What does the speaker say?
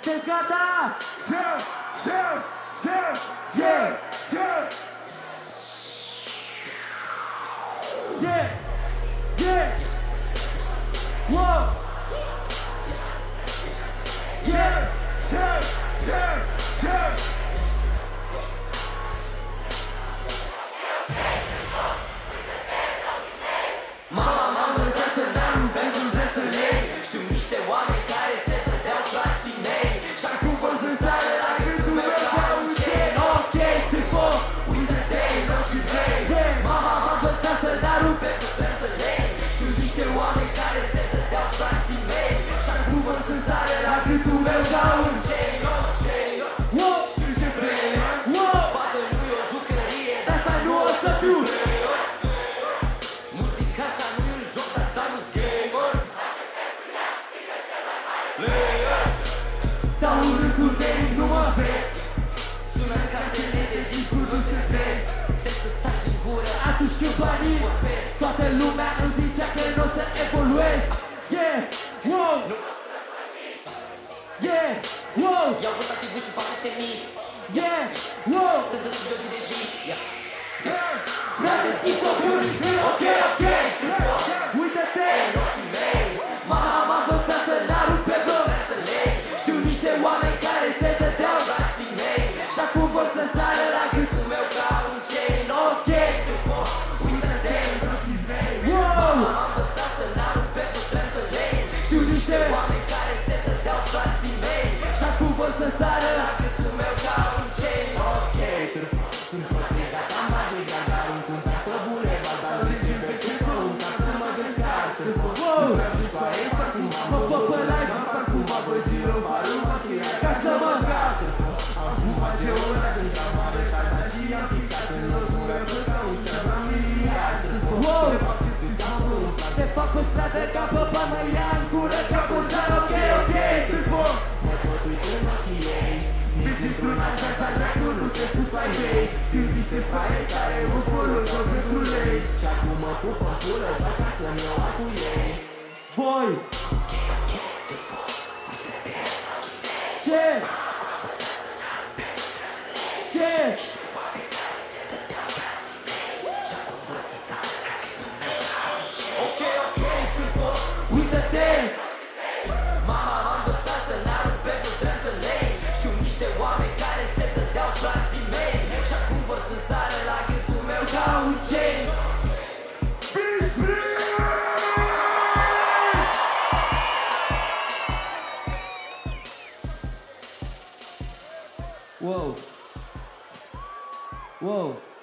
Sunteți gata? Yeah! Yeah! Whoa! Yeah! Mama m-a învățat să n-am pentru prețelei. Știu niște oameni care se dădeau frații mei și acum vor să sară la gândul meu ca un cen. Ok, trifo, uită-te în ochii mei. Mama m-a învățat să n-arunc pentru prețelei. Știu niște oameni care se dădeau frații mei și acum vor să sară la gândul meu ca un cen. Știu ce vrei, fată nu e o jucărie, dar asta nu o să fiu. Muzica asta nu e un joc, dar asta nu-s gamer. Stau în rânduri de ring, nu mă vezi. Sună în casele de discuri, nu se vezi. Trebuie să taci din gură atunci când banii vorbesc. Toată lumea îmi zicea că n-o să evoluez. Yeah! Wow! Yeah! Wow! Iau rotativul și fac niște mii. Yeah! Wow! Să dă de zi de zi. Mi-a deschis ochii minții, ok, ok! Uită-te! În ochii mei, mama m-a învățat să n-arunc pe vreo prețelei. Știu niște oameni care se dădeau frații mei și acum vor să sară la gâtul meu ca un cen. Ok, trifo, uită-te în ochii mei. Mama m-a învățat să n-arunc pe vreo prețelei. Știu niște oameni care se dădeau frații mei și acum vor să sară la gâtul meu ca un cen. Ok, trifo, sunt pătrizat, am adigat, dar un cumpat pe bulevard, dar zicem pe ce pe un cap să mă descarc. Wow! Mă fă pe live, am parfum, mă vă giro, varul, mă tirat ca să mă scat. Am fumat ce ora când am retardat și am picat în locură pe ca un ștreab la miliard. Wow! Te fac pe stradă ca pe bani, mă ia în gură ca pe zar, ok, ok. Mă tot uit în ochii ei, nici într-un așa s-a dracu, nu te pus la ei. Știu niște fare care mă folosă pentru lei și acum mă pup în pulă, doar ca să-mi iau cu ei. Voi! Ce? Ce? Ok, ok, trifo, uită-te! Mama m-a învățat să n-arunc pe vreo prețelei. Știu niște oameni care se dădeau frații mei și acum vor să sară la gâtul meu ca un cen. Wow! Wow!